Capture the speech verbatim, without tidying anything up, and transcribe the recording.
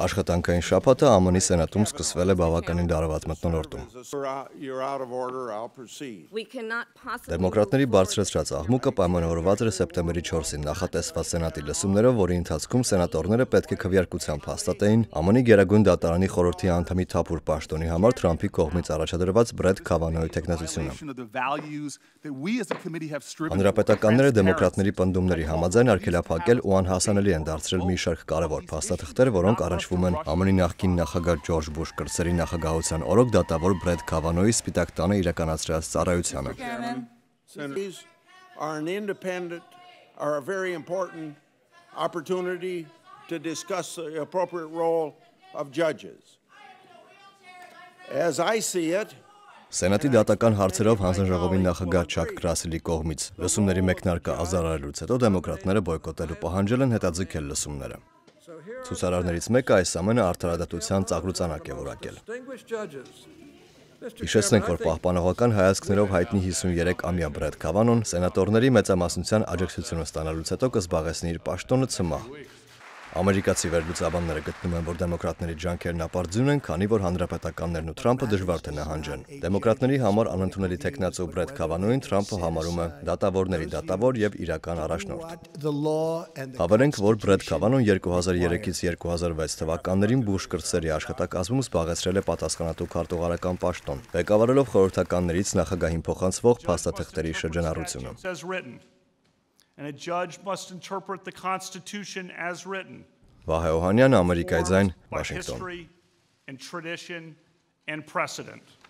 Աշխատանքային շաբաթը ԱՄՆ-ի Սենատում սկսվել է բավականին դարաված մթնոլորտում։ Դեմոկրատների բարձրացրած աղմուկը պայմանավորված էր սեպտեմբերի չորսին նախատեսված Սենատի լսումներով, որի ընթացքում սենատորները պետք է քվեարկությամբ հաստատեին ԱՄՆ-ի Գերագույն դատարանի խորհրդի անդամի թափուր պաշտոնի համար Թրամփի կողմից առաջադրված Բրեթ Քավանոյի թեկնածությունը։ Հանրապետականները դեմոկրատների պնդումների համաձայն արգելափակել ու անհասանելի են դարձրել մի շարք կարևոր փաստաթղթեր, որոնք առնչվում են ԱՄՆ-ի նախկին նախագահ Ջորջ Բուշ կրտսերի նախագահության օրոք դատավոր Բրեթ Քավանոյի Սպիտակ տանը իրականացրած ծառայությանը։ Սենատի դատական հարցերով հանձնաժողովի նախագահ Չակ Գրասելի կողմից լսումների մեկնարկը ազարարելուց հետո դեմոկրատները բոյկոտելու պահանջել են հետաձգել լսումները։ Ցուցարարներից մեկը այս ամենը արդարադատության ծաղրուծանակ է որակել։ Հիշեցնենք, որ պահպանողական հայացքներով հայտնի հիսունյերեքամյա Բրեթ Քավանոն սենատորների մեծամասնության աջակցությունը ստանալուց հետո կզբաղեցնի իր պաշտոնը ցմահ։ Ամերիկացի վերլուծաբանները գտնում են, որ դեմոկրատների ջանքերն ապարդյուն են, քանի որ հանրապետականներն ու Թրամփը դժվար թե նահանջեն։ Դեմոկրատների համար անընդունելի թեկնածու Բրեթ Քավանոյին Թրամփը համարում է դատավորների դատավոր եւ իրական առաջնորդ։ Հավելենք, որ Բրեթ Քավանոն երկու հազար երեքից երկու հազար վեց թվականներին Բուշ կրտսերի աշխատակազմում զբաղեցրել է պատասխանատու քարտուղարական պաշտոն, ղեկավարելով խորհրդականներից նախագահին փոխանցվող փաստաթղթերի շրջանառությունը։ And a judge must interpret the Constitution as written. Վահե Օհանյան, Ամերիկայի ձայն, Վաշինգտոն։ And tradition and precedent.